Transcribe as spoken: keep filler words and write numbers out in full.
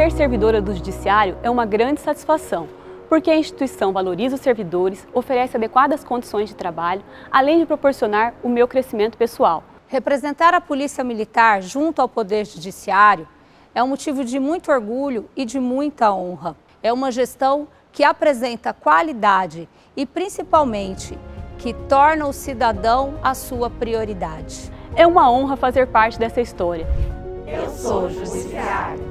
Ser servidora do Judiciário é uma grande satisfação, porque a instituição valoriza os servidores, oferece adequadas condições de trabalho, além de proporcionar o meu crescimento pessoal. Representar a Polícia Militar junto ao Poder Judiciário é um motivo de muito orgulho e de muita honra. É uma gestão que apresenta qualidade e, principalmente, que torna o cidadão a sua prioridade. É uma honra fazer parte dessa história. Eu sou judiciário.